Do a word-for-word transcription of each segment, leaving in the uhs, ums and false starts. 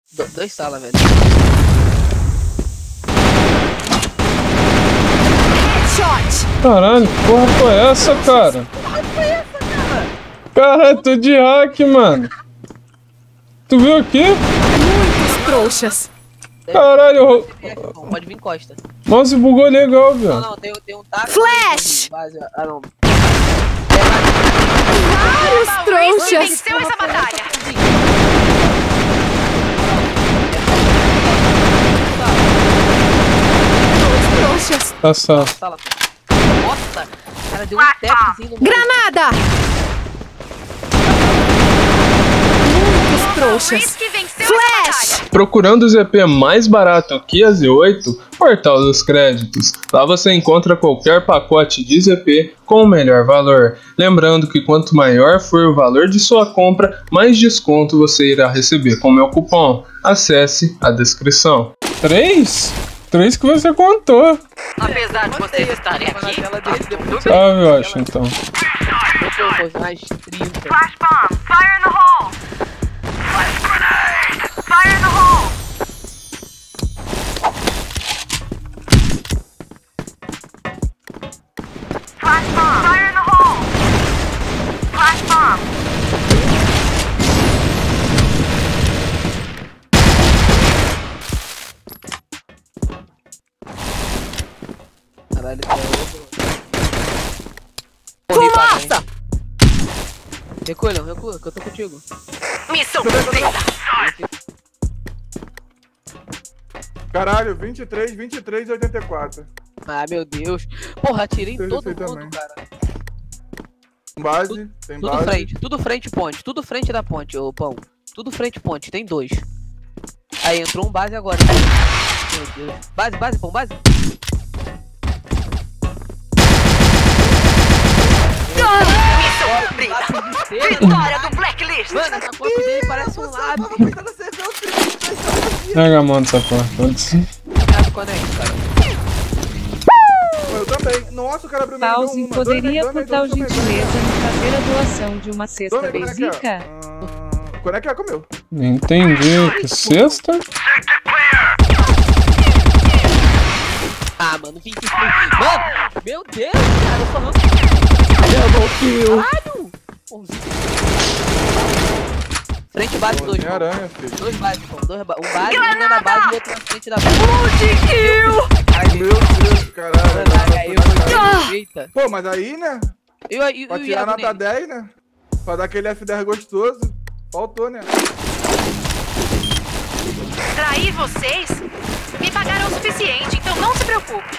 Do, dois salas, velho. Caralho, que porra foi essa, cara? Porra foi essa, cara? Caralho, tô de hack, mano. Tu viu aqui? Muitos trouxas. Caralho, pode vir Costa. Nossa, bugou legal, Não, velho. não, tem, tem um taco. Flash! Base, ah, não. Vários trouxas. Venceu essa batalha. Trouxas. Tá só. Sala. Nossa, cara, deu um tapzinho no Granada. Muitos trouxas. Risky venceu Flash. essa batalha. Procurando o Z P mais barato que a Z oito, Portal dos Créditos. Lá você encontra qualquer pacote de Z P com o melhor valor. Lembrando que quanto maior for o valor de sua compra, mais desconto você irá receber com meu cupom. Acesse a descrição. Três? Três que você contou. Apesar de vocês estarem Tava na aqui, tela dele, depois Salve, Washington. eu vou mais trinta. flash bomb, fire in the hole. Flash grenade, fire in the hole. Flash bomb, fire in the hole. Flash bomb. Caralho, tá louco. Corri pra Fumaça. frente. Recua, Leão, recua, que eu tô contigo. Missão cumprida. Caralho, vinte e três, vinte e três e oitenta e quatro. Ah, meu Deus. Porra, atirei em Eu todo sei mundo, também. cara. Base, tem Tudo base. frente, tudo frente ponte, tudo frente da ponte, ô pão. Tudo frente ponte, tem dois. Aí entrou um base agora. Meu Deus. Base, base, pão, base. Missão cumprida. Vitória do Blacklist. Mano, essa copa dele parece um lábio. Pega a mão dessa porra. Foda-se. Cara, conecta, cara. Eu também. Nossa, o cara abriu Pause, uma. poderia, Dona, por tal dona, dona, gentileza, me fazer a doação de uma cesta Dona, como é que é? basica? Ah, Quando é que é comeu? Entendi. Que sexta? Ah, mano, vinte e três. Mano, meu Deus, cara, eu falando. Caralho! Pãozinho. Frente base dois. pão. Aranha, filho. Dois bases, pão. Dois ba um base, um na base e outro na frente da base. Ai, meu Deus, caralho. Caraca, aí eu Nossa, vou. Eita. Pô, mas aí, né? Eu aí, Pra eu tirar ia nota dez, né? Pra dar aquele F dez gostoso. Faltou, né? Trair vocês? Me pagaram o suficiente, então não se preocupe.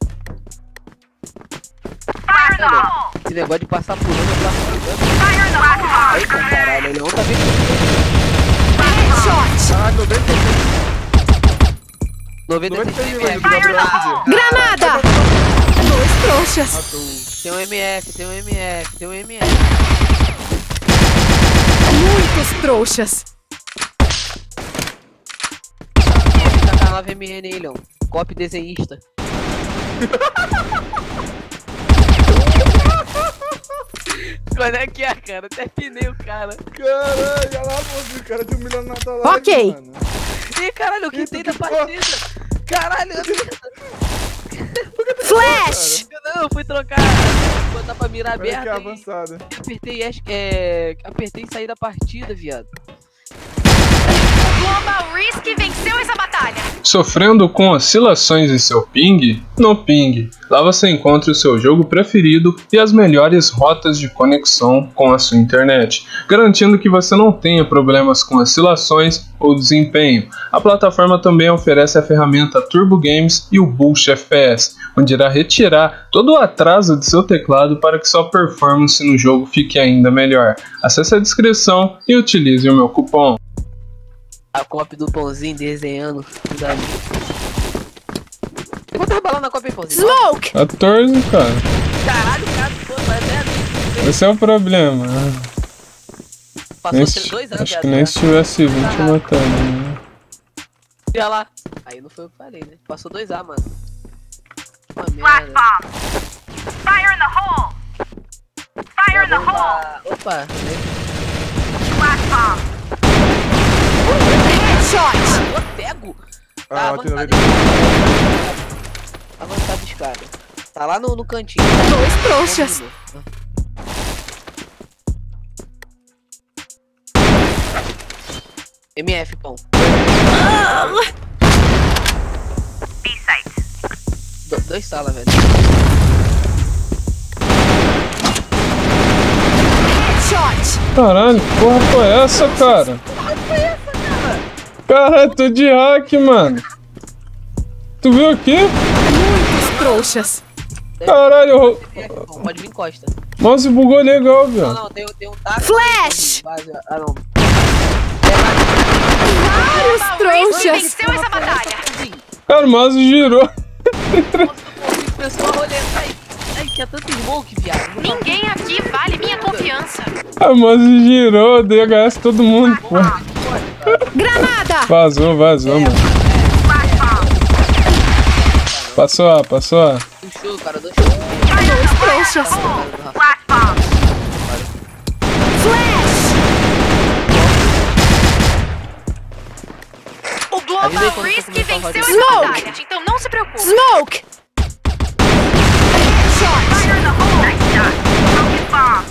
Fire in the hole. Esse negócio de passar por ano, eu passo por ano. Fire in the hole. Eita, caralho, ele não tá vendo. Headshot. Caralho, noventa e seis. noventa e seis noventa e seis, M F. velho. Granada. Dois trouxas. Tem um M F, tem um M F, tem um M F. Muitos trouxas. Tá nove M N aí, Leão. Copy desenhista. Quando é que é, cara? Até pneu, cara. Caralho, olha lá, pô, o cara de um milhão na tua live, Ok. mano. Ih, caralho, eu quitei da partida. Caralho, eu Flash. não, eu fui trocar. Botar pra mirar Olha que aberta. e avançada. Apertei, acho que é. Apertei e saí da partida, viado. Global Risky venceu essa batalha. Sofrendo com oscilações em seu ping? No Ping. Lá você encontra o seu jogo preferido e as melhores rotas de conexão com a sua internet, garantindo que você não tenha problemas com oscilações ou desempenho. A plataforma também oferece a ferramenta Turbo Games e o Boost F P S, onde irá retirar todo o atraso de seu teclado para que sua performance no jogo fique ainda melhor. Acesse a descrição e utilize o meu cupom. A copy do pãozinho desenhando. Quantas balas na copy, pãozinho? Smoke. quatorze, cara. Caralho, cara, pô, vai até Esse é o problema. Passou Nem ser se- dois anos, acho que viado, nem né? se tivesse vinte eu matava, né? Olha lá. Aí não foi eu que falei, né? Passou dois A, mano. Uma Flash merda. bomb. Fire in the hole. Fire in the Tá bom, hole. tá- Opa, né? Flash bomb. Headshot. Tá Ah, avançado tem escada. Avançado escada. Tá lá no, no cantinho. Dois trouxas. M F, pão. B-site. Do, dois salas, velho. Headshot. Caralho, que porra foi essa, cara? Caralho, tô de hack, mano. Tu viu aqui? Muitos trouxas. Caralho, eu... M F, pão. Pode vir encosta. Nossa, bugou legal, Não, velho. não, tem, tem um taco. Flash! Base, ah, não. Vários trouxas. Venceu essa batalha. Cara, o mouse girou. Nossa, o pessoal olhando. Ai, ai, tinha tanto smoke, viado. Ninguém aqui vale minha confiança. O mouse girou, dei H S todo mundo, pô. Granada. Vazou, vazou, mano. Passou A, passou A. Do show, cara, do show. Dois trouxas. Flash bomb. Flash. O Avisei Global quando Risk você começar a venceu fazer essa Smoke. batalha, então não se preocupe. Smoke. Headshot. Fire in the hole. Nice shot. Focus bomb.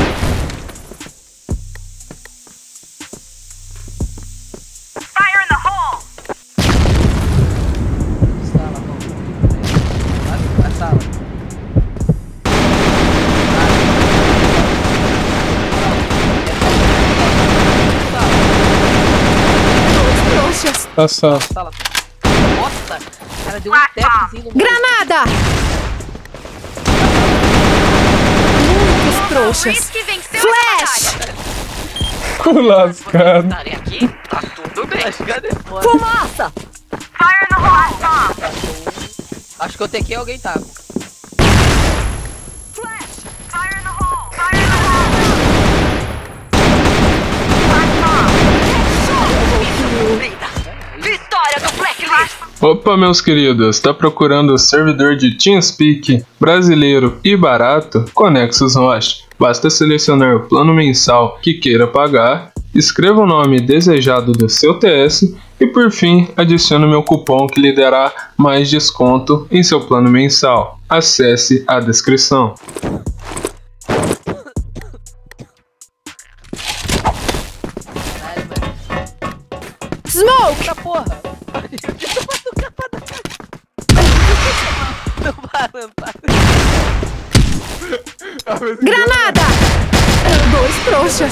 Fire in the hole. Sala, pão. Vai, a sala. Dois trouxas. Passou. Sala, pão. Nossa, cara, deu um tapzinho no Granada. Muitos trouxas. Risk venceu Flash. essa batalha. Com lascado. Estarei aqui, tá tudo bem. Acho que é foda. Fumaça. Fire in the hole. Bomb. Acho que eu tequei alguém tá. Flash. Fire in the hole. Fire in the hole. Flash bomb. Missão cumprida. Vitória do Blacklist. Opa, meus queridos, tá procurando o servidor de TeamSpeak brasileiro e barato? Conexus Host. Basta selecionar o plano mensal que queira pagar, escreva o nome desejado do seu T S e por fim adicione meu cupom que lhe dará mais desconto em seu plano mensal. Acesse a descrição. Caralho, mano. Smoke. Eita porra! Não parando, Granada. Dois trouxas.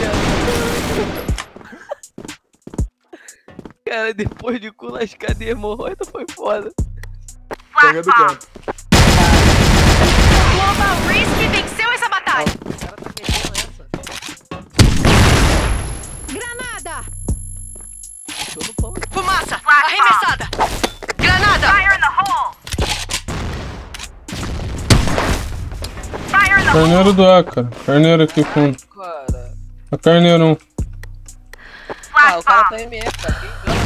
Cara, depois de cu lascado e hemorroida foi foda. Pega do campo. Global Risk venceu essa batalha. O cara tá metendo essa. Granada. Show no pão. Fumaça. Arremessada. Granada. Fire in the hole. Fire in the hole. Carneiro do A, cara. Carneiro aqui fundo. Cara. A carneiro um. Ah, o cara tá M F, tá? Quem engana,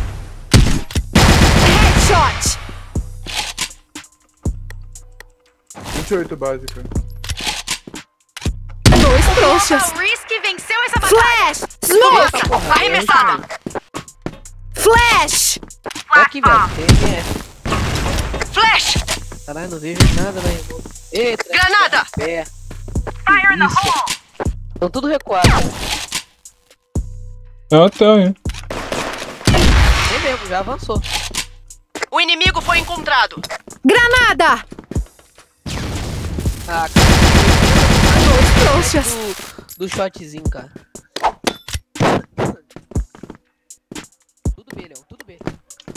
cara? Headshot. vinte e oito básica. Dois trouxas. Global Risk venceu essa batalha. Flash. Smoke. Porra, Arremessada. Flash. Olha aqui, velho. Tem M F. Flash. Caralho, não vejo nada, velho. Eita. Granada. Pé. Fire in the Isso. hole. Estão tudo recuado. É o hotel, hein? Nem mesmo, já avançou. O inimigo foi encontrado. Granada. Ah, cara. Dois trouxas. Do, do shotzinho, cara. Tudo bem, Leão, tudo bem.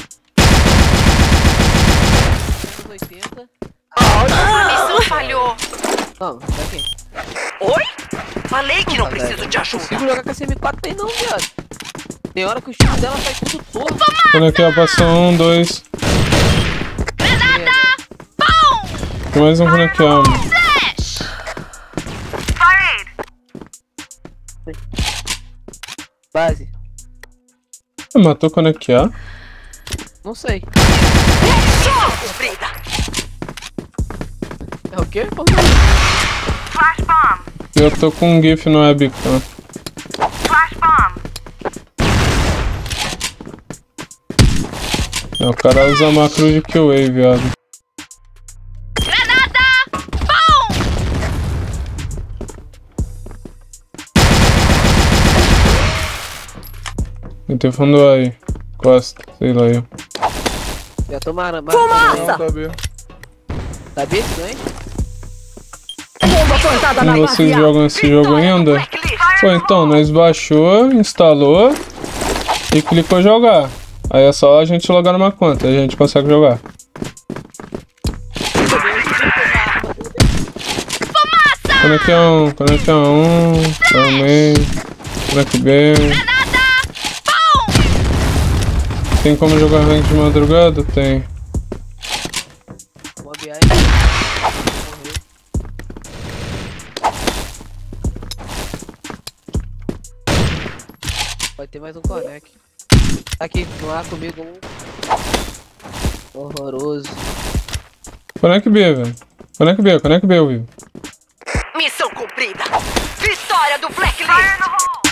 oitenta. A missão falhou. Não, tá aqui. Oi? Falei que não Ah, preciso velho, de Não ajuda. consigo jogar com essa M quatro tem não, viado. Tem hora que o tiro dela sai tudo torto. Quando aqui ó, passou um, dois. Granada. Bom. Tem mais um conectado. Flash. Fire. Base. Matou o conectar. Não sei. Missão cumprida. É o quê? Flash bomb. Eu tô com um GIF no webcam. Flash bomb. É, o cara usa macro de Q A, viado. Eu tô fundo aí. Costa, sei lá eu. Já tô marando. Fumaça! Não, tá B. Tá bem estranho? Bomba plantada na Como vocês base A. jogam esse jogo ainda? Pô, então, nós baixou, instalou e clicou jogar. Aí é só a gente logar numa conta, a gente consegue jogar. Conecta um, conecta um, também. Conecta B. Tem como jogar rank de madrugada? Tem. Mob aí. Morreu. Pode ter mais um connect. Tá aqui no ar comigo um. Horroroso. Conecta B, velho. Conecta B, conecta B, vivo. Missão cumprida. Vitória do Blacklist. Fire in the hole!